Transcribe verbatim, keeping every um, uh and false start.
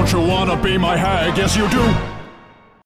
Don't you wanna be my hag? Yes, you do.